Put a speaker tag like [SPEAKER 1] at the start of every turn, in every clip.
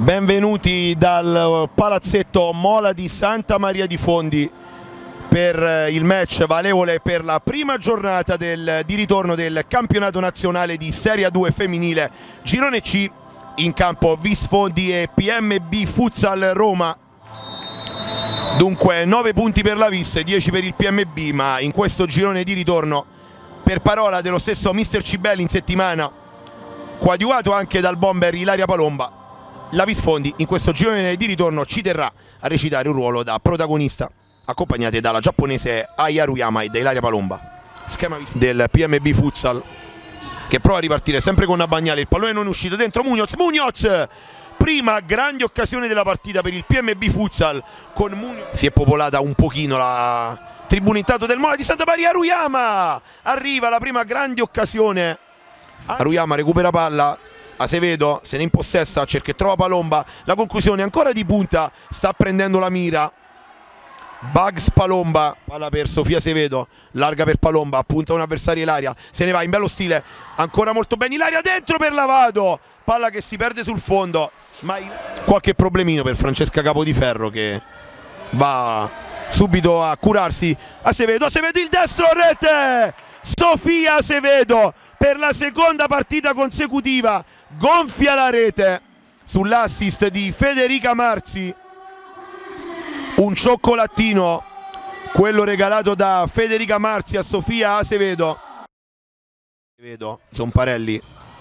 [SPEAKER 1] Benvenuti dal palazzetto Mola di Santa Maria di Fondi per il match valevole per la prima giornata di ritorno del campionato nazionale di Serie A2 femminile Girone C. In campo Visfondi e PMB Futsal Roma. Dunque 9 punti per la Vis e 10 per il PMB, ma in questo girone di ritorno, per parola dello stesso mister Cibelli in settimana, coadiuvato anche dal bomber Ilaria Palomba, la Visfondi in questo girone di ritorno ci terrà a recitare un ruolo da protagonista, accompagnate dalla giapponese Aya Haruyama e da Ilaria Palomba. Schema del PMB Futsal che prova a ripartire sempre con Abagnale, il pallone non è uscito dentro Munoz, prima grande occasione della partita per il PMB Futsal con Munoz. Si è popolata un pochino la tribuna intanto del Mola di Santa Maria. Haruyama arriva la prima grande occasione, Haruyama recupera palla, Acevedo se ne impossessa, cerca e trova Palomba, la conclusione ancora di punta, sta prendendo la mira Bugs Palomba, palla per Sofia Acevedo, larga per Palomba, punta un avversario Ilaria, se ne va in bello stile, ancora molto bene Ilaria, dentro per Lavado, palla che si perde sul fondo, ma qualche problemino per Francesca Capodiferro che va subito a curarsi. Acevedo il destro, rete! Sofia Acevedo per la seconda partita consecutiva gonfia la rete sull'assist di Federica Marzi. Un cioccolattino, quello regalato da Federica Marzi a Sofia Acevedo. Zomparelli,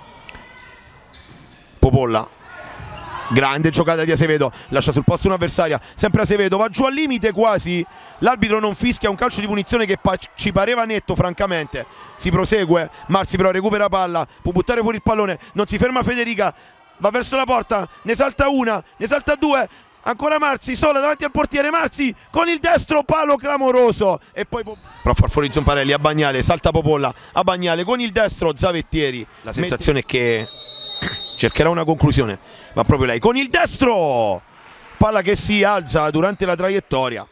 [SPEAKER 1] Popolla, grande giocata di Acevedo, lascia sul posto un'avversaria, sempre Acevedo, va giù al limite quasi, l'arbitro non fischia, un calcio di punizione che ci pareva netto francamente. Si prosegue, Marzi però recupera palla, può buttare fuori il pallone, non si ferma Federica, va verso la porta, ne salta una, ne salta due, ancora Marzi, sola davanti al portiere, Marzi con il destro, palo clamoroso e poi prova a far fuori Zomparelli, Abagnale, salta Popolla, Abagnale con il destro, Zavettieri, la sensazione è che cercherà una conclusione, ma proprio lei con il destro, palla che si alza durante la traiettoria.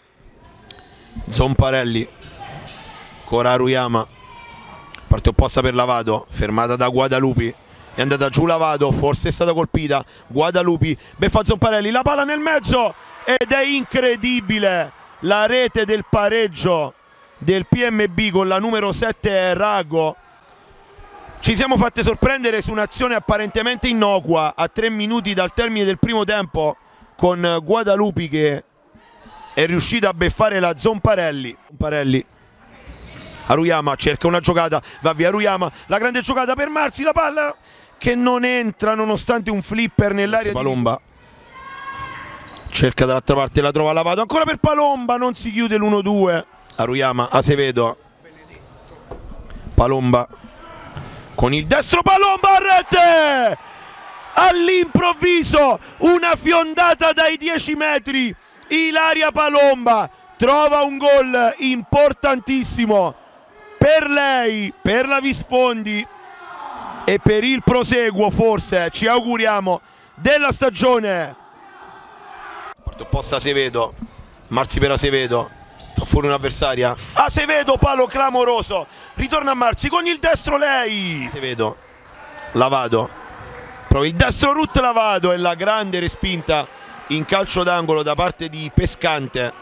[SPEAKER 1] Zomparelli, ancora Haruyama, parte opposta per Lavado, fermata da Guadalupi, è andata giù Lavado, forse è stata colpita, Guadalupi, beffa Zomparelli, la palla nel mezzo ed è incredibile la rete del pareggio del PMB con la numero 7 Rago. Ci siamo fatte sorprendere su un'azione apparentemente innocua a 3 minuti dal termine del primo tempo con Guadalupi che è riuscita a beffare la Zomparelli. Haruyama cerca una giocata, va via Haruyama, la grande giocata per Marzi, la palla che non entra nonostante un flipper nell'area. Palomba cerca dall'altra parte, la trova Lavado, ancora per Palomba, non si chiude l'1-2. Haruyama, Acevedo, Palomba con il destro, Palomba a rete! All'improvviso una fiondata dai 10 metri, Ilaria Palomba trova un gol importantissimo per lei, per la Visfondi e per il proseguo, forse ci auguriamo, della stagione. Parte opposta Acevedo, Marzi per Acevedo, fa fuori un'avversaria, Acevedo, palo clamoroso, ritorna a Marzi con il destro lei, Acevedo, Lavado, prova il destro, Ruth Lavado e la grande respinta in calcio d'angolo da parte di Pescante.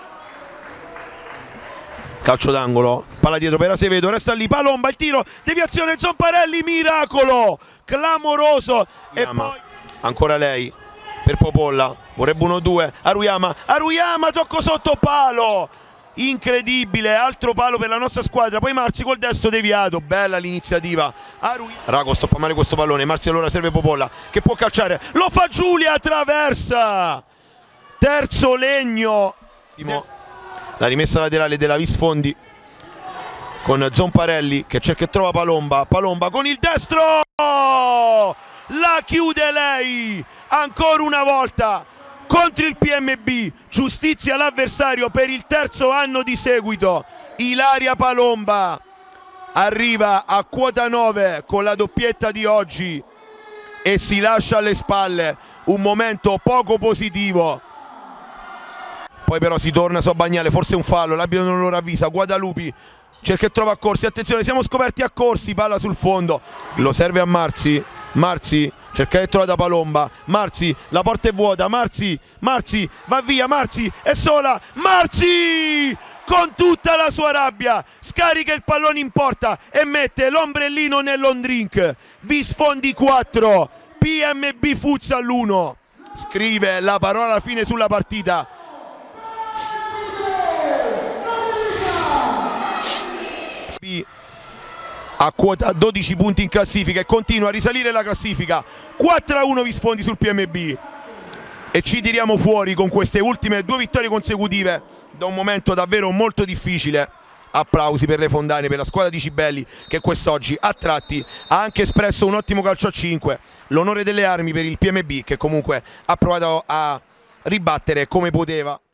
[SPEAKER 1] Calcio d'angolo, palla dietro per Acevedo, resta lì Palomba, il tiro, deviazione Zomparelli, miracolo clamoroso e poi ancora lei per Popolla, vorrebbe 1-2, Haruyama, tocco sotto palo, incredibile, altro palo per la nostra squadra, poi Marzi col destro deviato, bella l'iniziativa, Rago stoppa male questo pallone, Marzi allora serve Popolla che può calciare, lo fa Giulia, traversa, terzo legno. La rimessa laterale della Visfondi con Zomparelli che cerca e trova Palomba con il destro, la chiude lei ancora una volta contro il PMB, giustizia l'avversario per il terzo anno di seguito. Ilaria Palomba arriva a quota 9 con la doppietta di oggi e si lascia alle spalle un momento poco positivo. Poi però si torna su Abagnale, forse un fallo, l'arbitro non lo ravvisa, Guadalupi cerca e trova Accorsi, attenzione siamo scoperti Accorsi, palla sul fondo, lo serve a Marzi, Marzi cerca di trovare da Palomba, Marzi, la porta è vuota, Marzi, va via, Marzi, è sola, Marzi! Con tutta la sua rabbia scarica il pallone in porta e mette l'ombrellino nell'on drink. Visfondi 4, PMB Futsal 1. Scrive la parola alla fine sulla partita. A quota 12 punti in classifica e continua a risalire la classifica. 4-1 Visfondi sul PMB e ci tiriamo fuori con queste ultime 2 vittorie consecutive da un momento davvero molto difficile. Applausi per le fondane, per la squadra di Cibelli che quest'oggi a tratti ha anche espresso un ottimo calcio a 5. L'onore delle armi per il PMB che comunque ha provato a ribattere come poteva.